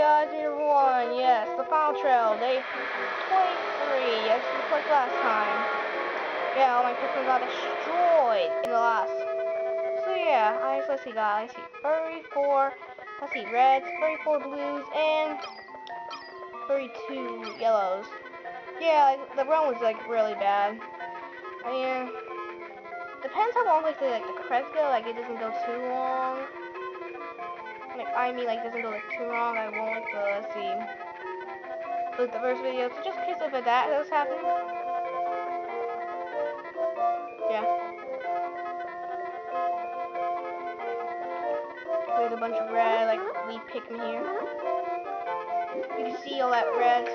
guys, we have won. Yes, the final trail, day 23. Yes, just like last time. Yeah, all my Pikmin got destroyed in the last. So yeah, let's see guys. I see 34. Let's see reds, 34 blues, and 32 yellows. Yeah, like, the run was like really bad. I mean, depends how long like the creds go. Like it doesn't go too long. Like doesn't go like too long. I won't like the let's see. Like the first video. So just in case if that does happen. Yeah. There's a bunch of red like leaf Pikmin here. You can see all that red.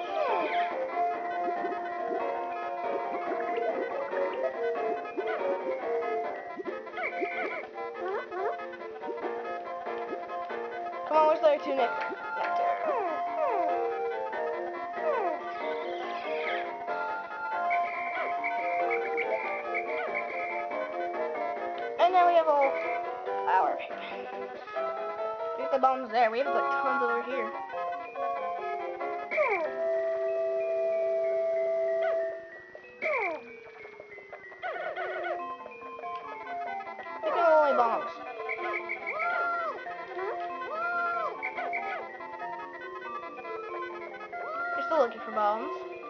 Come on, where's the other two nectar? And now we have all our Pikmin. Get the bombs there. We have like tons over here. These are only bombs. You're still looking for bombs.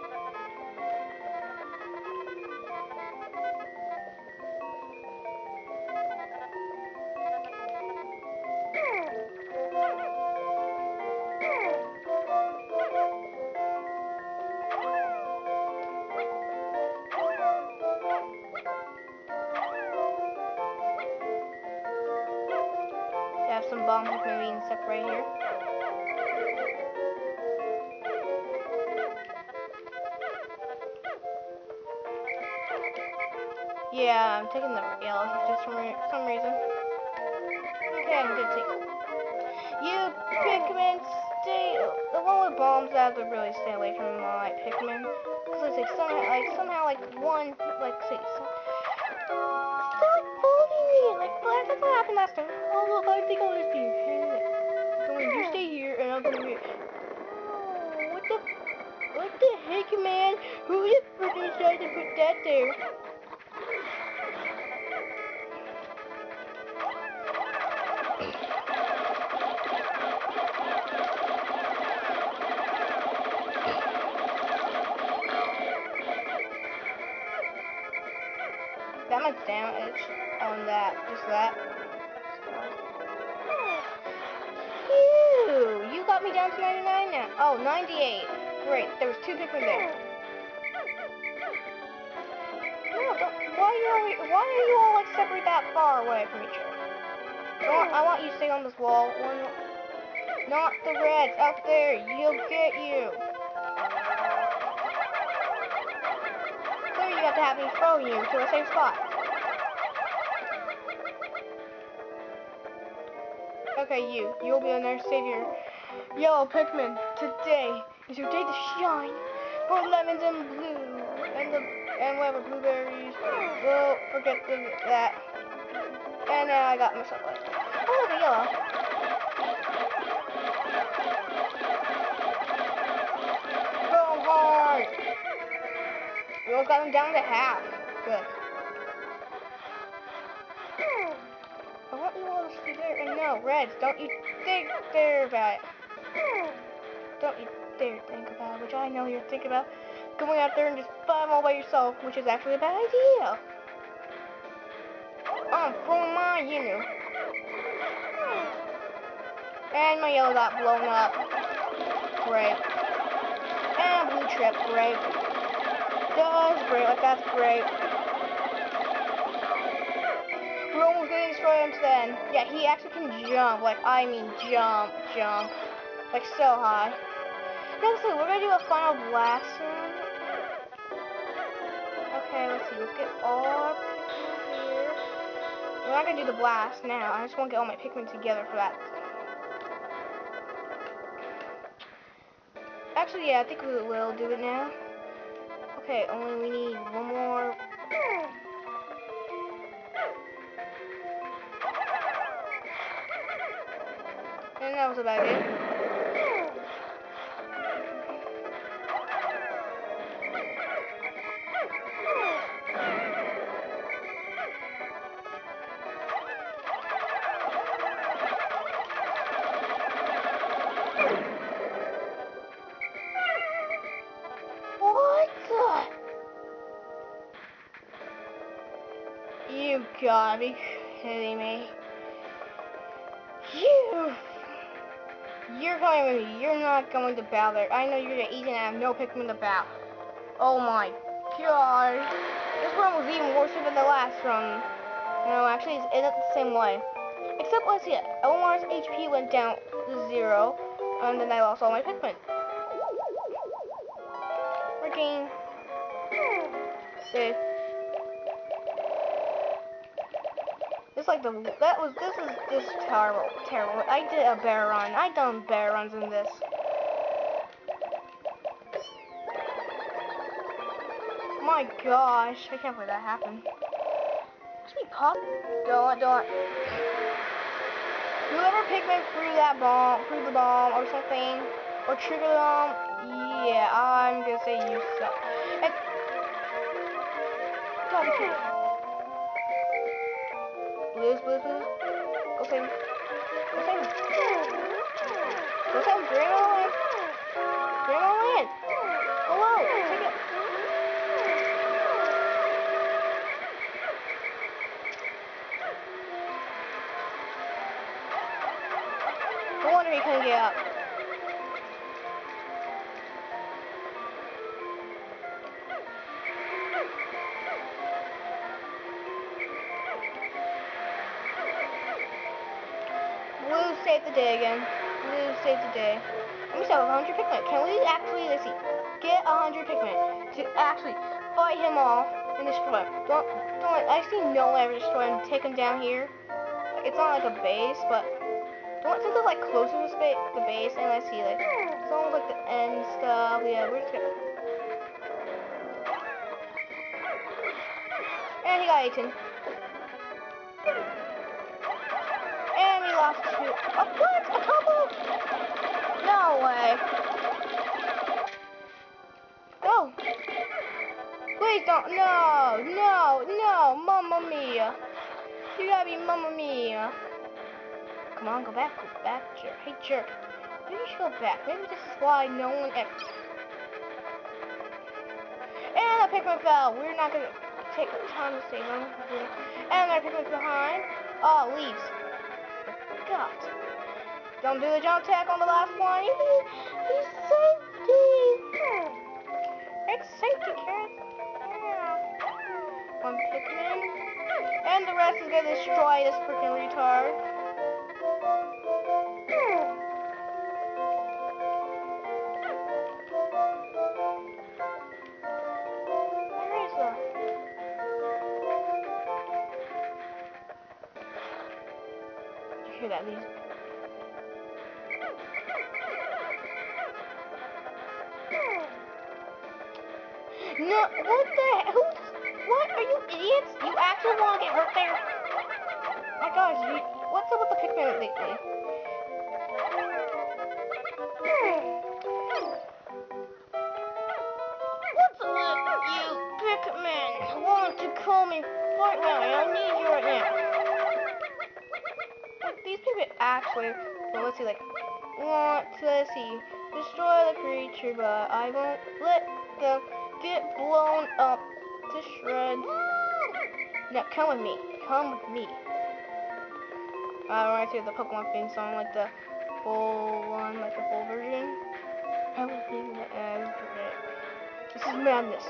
You have some bomb Pikmin being stuck right here. Yeah, I'm taking the yellows just for some reason. Okay, I'm gonna take you Pikmin. Stay. The one with bombs, I have to really stay away from my Pikmin, because it's like somehow one say stop bullying me. That's what happened last time. Oh look, I think I'll just be going. You stay here, and I'm gonna be. Oh, what the heck, man? Who the frick decided to put that there? That much damage on that, just that. Phew, you got me down to 99 now. Oh, 98. Great, there was two Pikmin there. No, why are you all like separate that far away from each other? I want you to stay on this wall. Not the reds out there. You'll get you. So you have to have me throw you to a safe spot. Okay, you'll be in there to save your yellow Pikmin. Today is your day to shine for lemons and blue and whatever blueberries. Well, forget that. And now I got myself like the yellow. Go hard. We all got him down to half. Good. I want you all to stay there. And no, reds, don't you think there about it. Don't you dare think about it, which I know you're thinking about. Going out there and just fight all by yourself, which is actually a bad idea. From my, And my yellow got blown up. Great. And blue trip, great. That's great, that's great. We're almost getting destroyed until then. Yeah, he actually can jump, jump. Like so high. Next we're gonna do a final blast soon. Okay, let's see, let's get all our Pikmin here. We're not gonna do the blast now. I just want to get all my Pikmin together for that. Actually, yeah, I think we will do it now. Okay, only we need one more. And And that was about it. What the? You gotta be kidding me. You're coming with me. You're not going to battle there. I know you're gonna eat and I have no Pikmin to battle. Oh my god. This run was even worse than the last run. No, actually, it's not the same way. Except, let's see, Omar's HP went down to 0, and then I lost all my Pikmin. Freaking save. It's like this is just terrible. I did a bear run. I done bear runs in this. My gosh, I can't believe that happened. Just be pop. Don't. Whoever Pikmin threw the bomb or something, or triggered the bomb, yeah, I'm gonna say you suck. And not the kid. Blues. Go save him. Go save him. Bring him all in. Hello, take it. No wonder he couldn't get up. Blue saved the day again. Blue saved the day. We still have 100 Pikmin. Can we actually, let's see, get 100 Pikmin to actually fight him off and destroy him? Don't, I see no way ever destroy him, take him down here. It's not like a base, but since it's like closer to the base, and let's see, like, it's almost like the end stuff. Yeah, we're just gonna. And he got eaten. And we lost 2. Oh, what? A couple? No way. No. Please don't. No. Mamma mia. You gotta be Mamma mia. Come on, go back, jerk. Hey, jerk. Maybe you should go back. Maybe just slide, no one ever. And the Pikmin fell. We're not gonna take the time to save him. And our Pikmin's behind. Oh, leaves. God. Don't do the jump attack on the last one. He's safety. It's safety, Karen. Yeah. One Pikmin. And the rest is gonna destroy this freaking retard. Where is the... Did you hear that, Lisa? No, what the heck? What? Are you idiots? You actually want to get hurt there? My gosh, what's up with the Pikmin lately? What's up with you Pikmin? Want to call me right now? I need you right now. Like, these Pikmin actually, well, let's see, like, want to, let's see, destroy the creature, but I won't let them get blown up to shreds. Now, come with me. Right here, the Pokemon theme song, like the full one, like the full version. Everything that this is madness.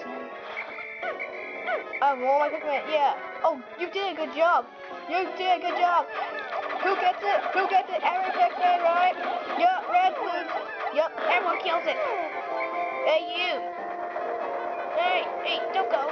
I have all my Pikmin, yeah. Oh, you did a good job. Who gets it? Every Pikmin, right? Yup, red food. Yup, everyone kills it. Hey, you. Hey, don't go.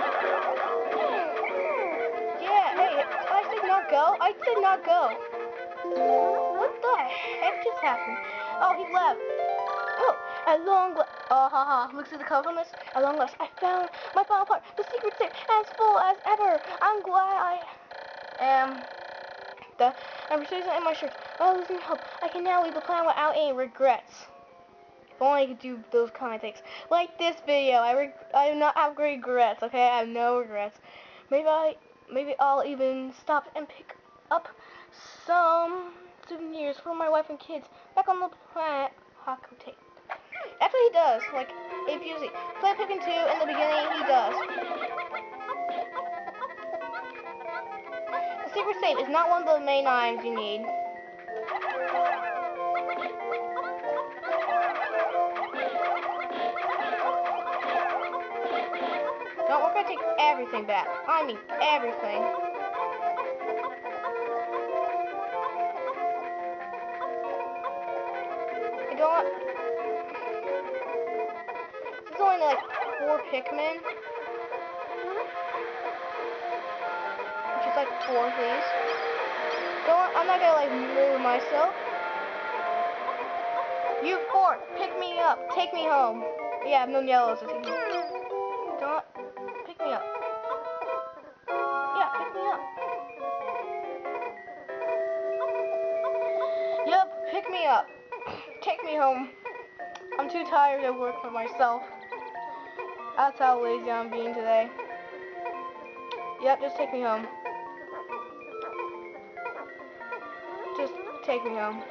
Yeah, hey, I said not go. What the heck just happened? Oh, he left. Oh, at long last. Oh, haha. Looks at the cover on this. At long last, I found my final part. The secret's safe as full as ever. I'm glad I am. I'm persistent in my shirt. Oh, losing hope. I can now leave the planet without any regrets. If only I could do those kind of things. Like this video, I do not have regrets. Okay, I have no regrets. Maybe I'll even stop and pick up some souvenirs for my wife and kids back on the planet Hakutate. That's what he does. Like, if you see Planet Pikmin 2 in the beginning, he does. The secret save is not one of the main items you need. No, we're gonna take everything back. I mean, everything. You know what? There's only like 4 Pikmin. Which is like 4 of these. I'm not gonna like move myself. You 4, pick me up. Take me home. Yeah, I have no yellows to take me. Don't pick me up. Yeah, pick me up. Yup, pick me up. Take me home. I'm too tired to work for myself. That's how lazy I'm being today. Yep, just take me home. Just take me home.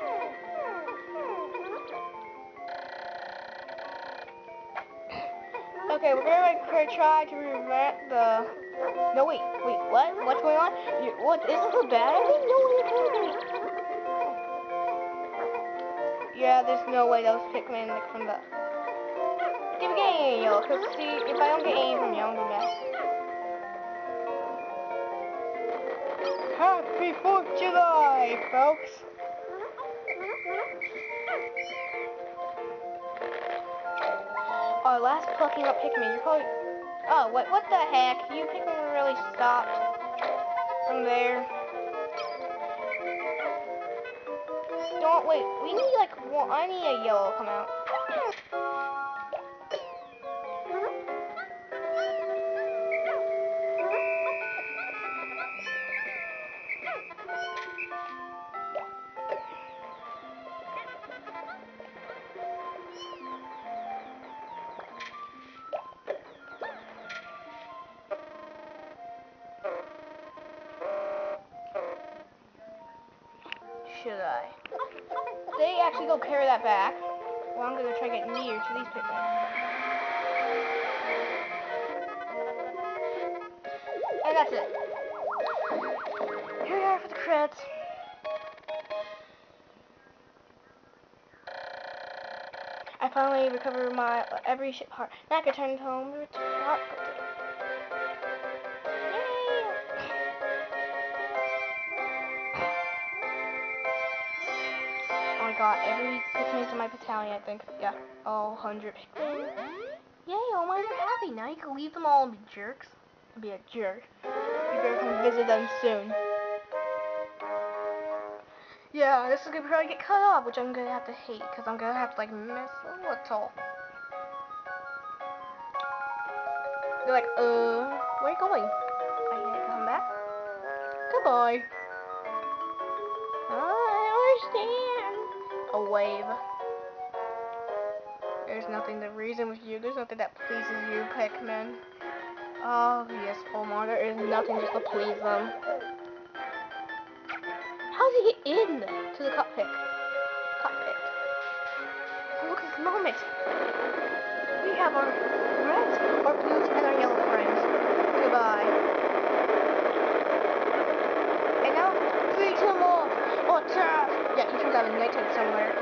Okay, we're gonna like try to prevent the. No, wait, what? What's going on? What? Is this a bad idea? No way. Yeah, there's no way those Pikmin like from the. Keep getting any yellow, cause see, if I don't get any from you, I'm gonna mess. Happy 4th of July, folks. Our last plucking up Pikmin. You're probably. Oh, what the heck? You Pikmin really stopped from there. Don't wait. We need like one. I need a yellow come out. Should I? They actually go carry that back. Well, I'm gonna try to get near to these Pikmin. And that's it. Here we are for the credits. I finally recovered my every ship part. Now I can turn it home. I got every Pikmin in my battalion, I think. Yeah, all 100 Pikmin. Yay, all mine are happy. Now you can leave them all and be jerks. Be a jerk. You better come visit them soon. Yeah, this is gonna probably get cut off, which I'm gonna have to hate, because I'm gonna have to like miss a little. You're like, where are you going? I need to come back. Goodbye. I understand. A wave. There's nothing to reason with you. There's nothing that pleases you, Pikmin. Oh, yes, Polmar. There is nothing just to please them. How did he get in to the cockpit? Oh, look at this moment. We have our reds, our blues, and our yellow friends. Goodbye. And now, 3, 2 more. Attack! Yeah, he turns out a nighttime somewhere.